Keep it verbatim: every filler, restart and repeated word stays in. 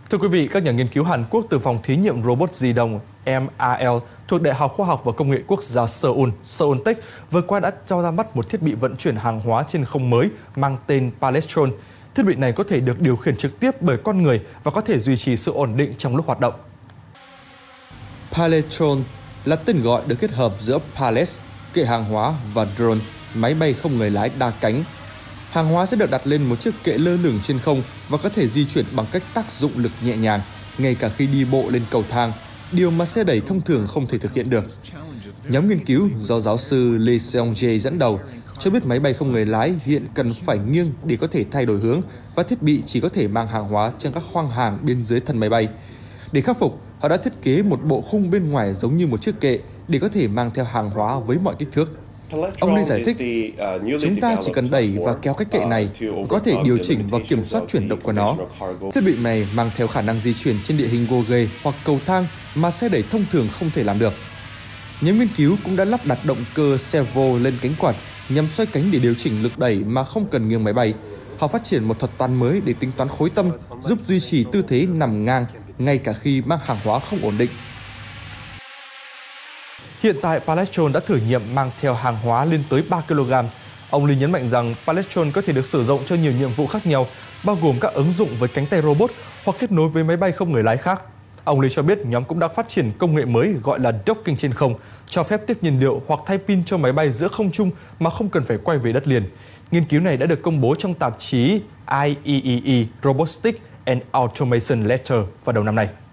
Thưa quý vị, các nhà nghiên cứu Hàn Quốc từ phòng thí nghiệm robot di động M A L thuộc Đại học Khoa học và Công nghệ Quốc gia Seoul, Seoul Tech vừa qua đã cho ra mắt một thiết bị vận chuyển hàng hóa trên không mới mang tên Palestron. Thiết bị này có thể được điều khiển trực tiếp bởi con người và có thể duy trì sự ổn định trong lúc hoạt động. Palestron là tên gọi được kết hợp giữa pallet, kệ hàng hóa và drone, máy bay không người lái đa cánh. Hàng hóa sẽ được đặt lên một chiếc kệ lơ lửng trên không và có thể di chuyển bằng cách tác dụng lực nhẹ nhàng, ngay cả khi đi bộ lên cầu thang, điều mà xe đẩy thông thường không thể thực hiện được. Nhóm nghiên cứu do giáo sư Lee Seong-jae dẫn đầu cho biết máy bay không người lái hiện cần phải nghiêng để có thể thay đổi hướng và thiết bị chỉ có thể mang hàng hóa trên các khoang hàng bên dưới thân máy bay. Để khắc phục, họ đã thiết kế một bộ khung bên ngoài giống như một chiếc kệ để có thể mang theo hàng hóa với mọi kích thước. Ông Lee giải thích, chúng ta chỉ cần đẩy và kéo cái kệ này và có thể điều chỉnh và kiểm soát chuyển động của nó. Thiết bị này mang theo khả năng di chuyển trên địa hình gồ ghề hoặc cầu thang mà xe đẩy thông thường không thể làm được. Nhóm nghiên cứu cũng đã lắp đặt động cơ servo lên cánh quạt nhằm xoay cánh để điều chỉnh lực đẩy mà không cần nghiêng máy bay. Họ phát triển một thuật toán mới để tính toán khối tâm, giúp duy trì tư thế nằm ngang ngay cả khi mang hàng hóa không ổn định. Hiện tại, Palestron đã thử nghiệm mang theo hàng hóa lên tới ba ki lô gam. Ông Lee nhấn mạnh rằng Palestron có thể được sử dụng cho nhiều nhiệm vụ khác nhau, bao gồm các ứng dụng với cánh tay robot hoặc kết nối với máy bay không người lái khác. Ông Lee cho biết nhóm cũng đã phát triển công nghệ mới gọi là docking trên không, cho phép tiếp nhiên liệu hoặc thay pin cho máy bay giữa không trung mà không cần phải quay về đất liền. Nghiên cứu này đã được công bố trong tạp chí I E E E Robotics and Automation Letter vào đầu năm nay.